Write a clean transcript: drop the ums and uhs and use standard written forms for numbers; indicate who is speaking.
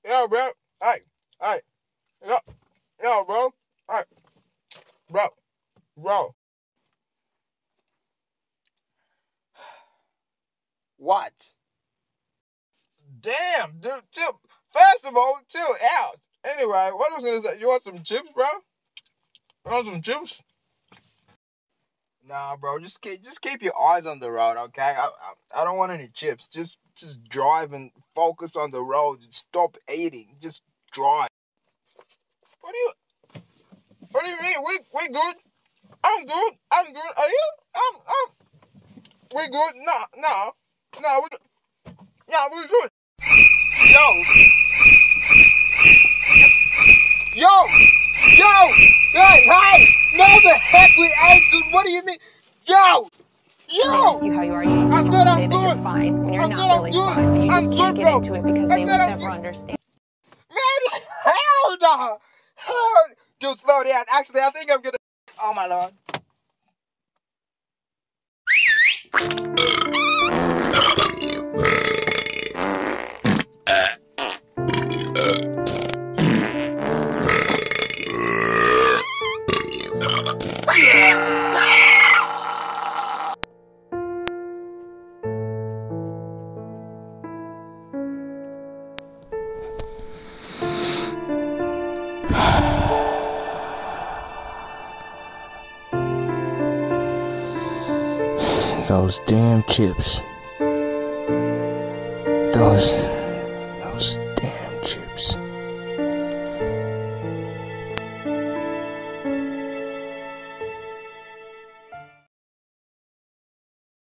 Speaker 1: Yo, bro. Hey, yo, yo, bro. Hey, bro.
Speaker 2: What?
Speaker 1: Damn, dude, chill. First of all, chill out. Anyway, what I was gonna say, you want some chips, bro? You want some chips? Nah, bro, just keep your eyes on the road, okay? I don't want any chips. Just drive and focus on the road. Just stop eating. Just drive. What do you What do you mean? We good? I'm good. I'm good. Are you? We good? No. We good. Yo, yo, yo. Hey, no, the heck we ain't good. What do you mean? Yo.
Speaker 3: When they ask you how you are, you just
Speaker 1: I said
Speaker 3: say
Speaker 1: I'm
Speaker 3: that you're
Speaker 1: good.
Speaker 3: fine when you're
Speaker 1: I
Speaker 3: not
Speaker 1: said I'm
Speaker 3: really
Speaker 1: good.
Speaker 3: fine. But you
Speaker 1: I'm
Speaker 3: just can't
Speaker 1: good,
Speaker 3: get
Speaker 1: bro.
Speaker 3: into it because
Speaker 1: I
Speaker 3: they
Speaker 1: said
Speaker 3: would
Speaker 1: I'm
Speaker 3: never
Speaker 1: good.
Speaker 3: understand.
Speaker 1: Man, hell no. Hell. Dude, slow down. Actually, I think I'm gonna. Oh my lord.
Speaker 2: Those damn chips. Those